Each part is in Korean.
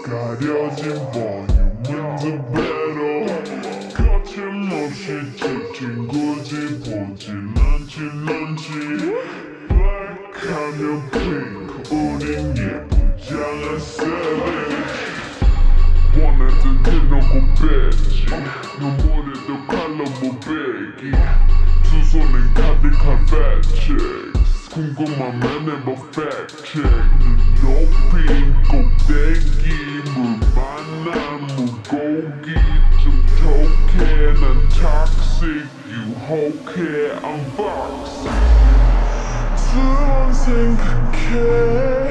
가려진 volume은 the better. 거침없이 찍힌 굳이 보진 않지. black하면 pink, 우린 예쁘지 않아 savage. 원하던 대놓고 뺐지. 눈물에도 칼로 무배기. 두 손엔 가득한 fat checks. 궁금하면 never fact check. 눈 높인 꼭대기 물 만난 물고기 좀 톡해. 난 toxic 유혹해. I'm boxing. 두 번 생각해.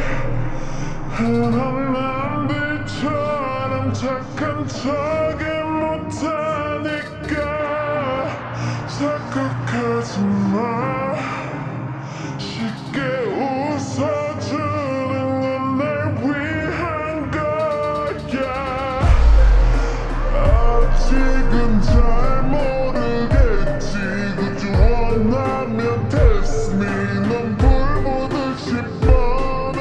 난 남들처럼 착한 척을 못하니까 착각하지 마. 쉽게 웃어주는 건 날 위한 거야. 아직은 잘 모르겠지. 그저 원하면 test me. 넌 불보듯이 뻔해.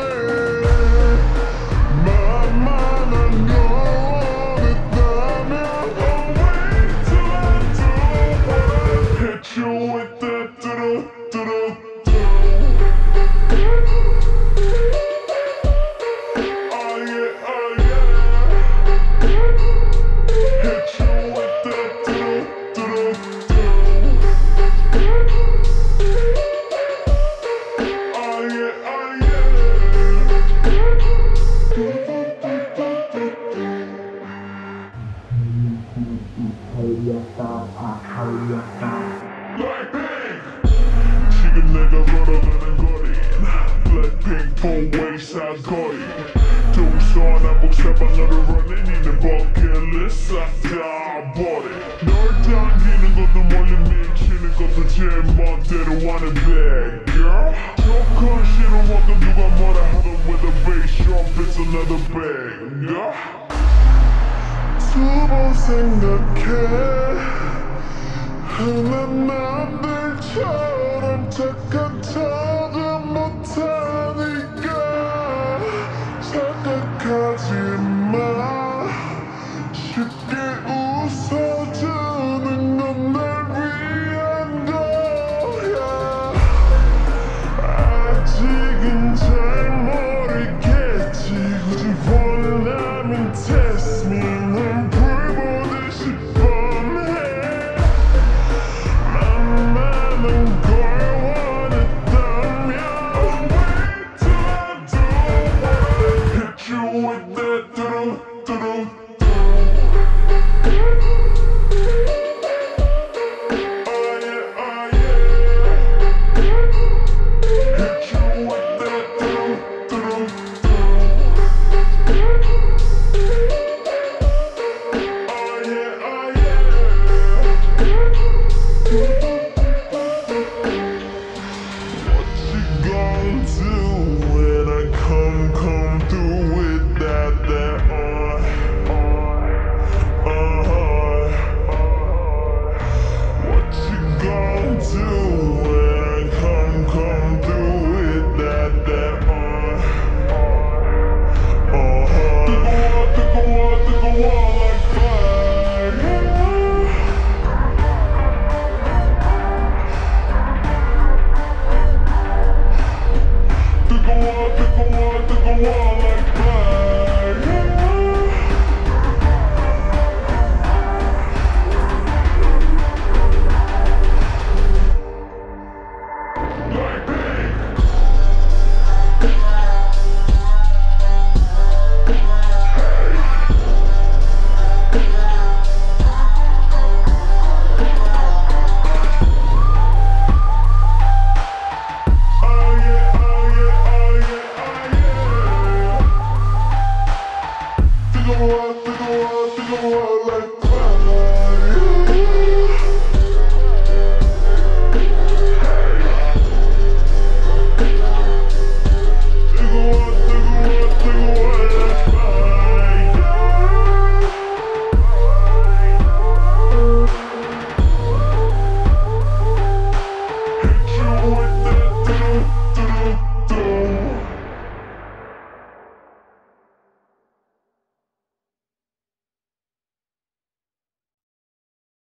만만한 걸 원했다면 I'll wait till I do it. Hit you with that do-do-do-do. Oh yeah, oh yeah. Hit you with that do-do-do-do. Oh yeah, oh BLACKPINK. 지금 내가 걸어가는 거린 BLACKPINK four-way 사거리. 동서남북 세방으로 running in the bucket list 싹다 버려. 널 당기는 것도 멀리 밀치는 것도 제 멋대로 하는 bad girl. 조건 싫어하던 누가 뭐라 하던 with a bass drop it's another banger. 두 번 생각해. 난 남들처럼 착한 척을 못하니까 착각하지 마. 쉽게 웃어주는 건 날 위한 거야. 아직은 잘 모르겠지. 굳이 원하면